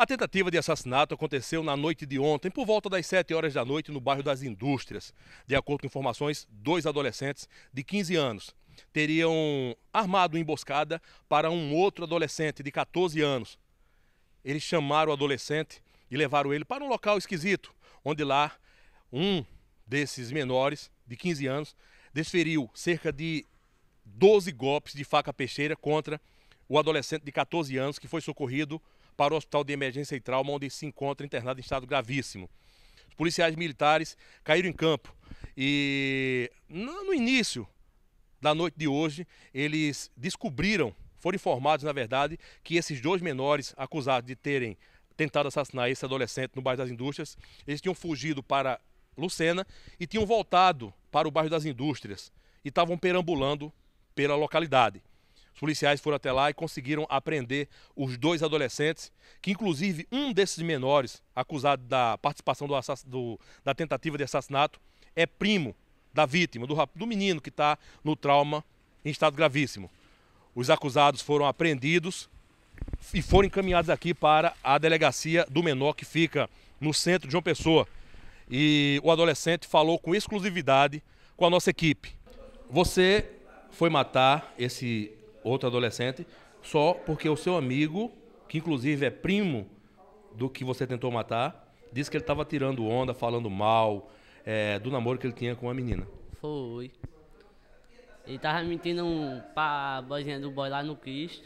A tentativa de assassinato aconteceu na noite de ontem, por volta das 7 horas da noite, no bairro das Indústrias. De acordo com informações, dois adolescentes de 15 anos teriam armado uma emboscada para um outro adolescente de 14 anos. Eles chamaram o adolescente e levaram ele para um local esquisito, onde lá um desses menores de 15 anos desferiu cerca de 12 golpes de faca peixeira contra o adolescente de 14 anos que foi socorrido para o Hospital de Emergência e Trauma, onde se encontra internado em estado gravíssimo. Os policiais militares caíram em campo e no início da noite de hoje eles foram informados, na verdade, que esses dois menores acusados de terem tentado assassinar esse adolescente no bairro das Indústrias, eles tinham fugido para Lucena e tinham voltado para o bairro das Indústrias e estavam perambulando pela localidade. Os policiais foram até lá e conseguiram apreender os dois adolescentes, que inclusive um desses menores, acusado da participação da tentativa de assassinato, é primo da vítima, do menino que está no trauma em estado gravíssimo. Os acusados foram apreendidos e foram encaminhados aqui para a delegacia do menor, que fica no centro de João Pessoa. E o adolescente falou com exclusividade com a nossa equipe. Você foi matar esse outro adolescente só porque o seu amigo, que inclusive é primo do que você tentou matar, disse que ele estava tirando onda, falando mal do namoro que ele tinha com a menina. Foi. Ele tava mentindo pra boizinha do boy lá no Cristo.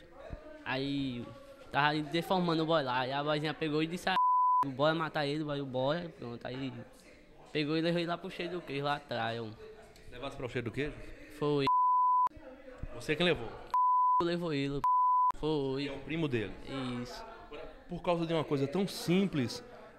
Aí tava deformando o boy lá. E a boizinha pegou e disse o boy ia matar ele, o boy, pronto. Aí pegou e levou ele lá pro cheio do queijo lá atrás. Levasse para o cheiro do queijo? Foi. Você quem levou? Levou ele. Foi. É o primo dele. Isso. Por causa de uma coisa tão simples,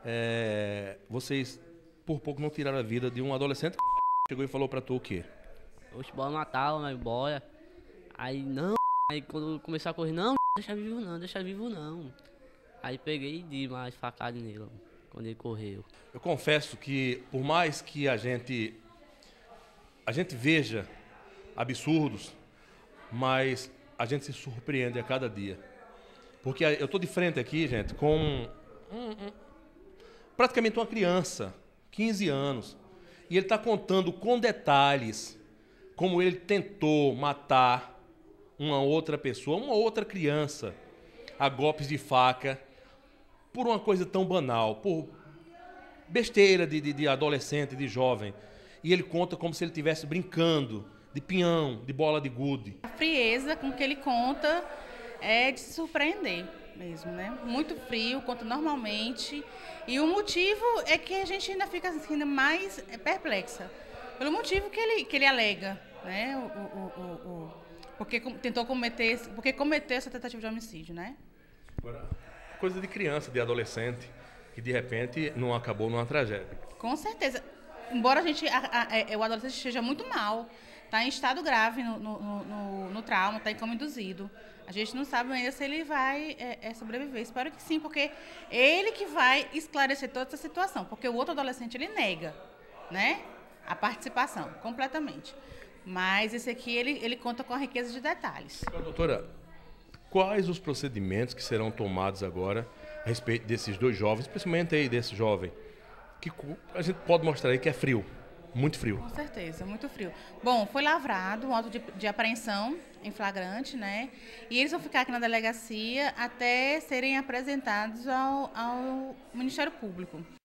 vocês por pouco não tiraram a vida de um adolescente que chegou e falou pra tu o quê? Oxe, bora matar, mas bora. Aí não, aí quando começou a correr, não, deixa vivo não, deixa vivo não. Aí peguei e dei mais facada nele, quando ele correu. Eu confesso que por mais que a gente veja absurdos, mas a gente se surpreende a cada dia. Porque eu estou de frente aqui, gente, com praticamente uma criança, 15 anos, e ele está contando com detalhes como ele tentou matar uma outra pessoa, uma outra criança, a golpes de faca, por uma coisa tão banal, por besteira de adolescente, de jovem. E ele conta como se ele estivesse brincando de pinhão, de bola de gude. A frieza com que ele conta é de se surpreender mesmo, né? Muito frio, conta normalmente. E o motivo é que a gente ainda fica ainda mais perplexa. Pelo motivo que ele alega, né? Porque cometeu essa tentativa de homicídio, né? Coisa de criança, de adolescente, que de repente não acabou numa tragédia. Com certeza. Embora o adolescente esteja muito mal, está em estado grave no trauma, está em coma induzido. A gente não sabe ainda se ele vai sobreviver. Espero que sim, porque ele que vai esclarecer toda essa situação. Porque o outro adolescente, ele nega, né, a participação, completamente. Mas esse aqui, ele conta com a riqueza de detalhes. Doutora, quais os procedimentos que serão tomados agora a respeito desses dois jovens, principalmente aí desse jovem, que a gente pode mostrar aí que é frio, muito frio? Com certeza, muito frio. Bom, foi lavrado um auto de apreensão em flagrante, né? E eles vão ficar aqui na delegacia até serem apresentados ao Ministério Público.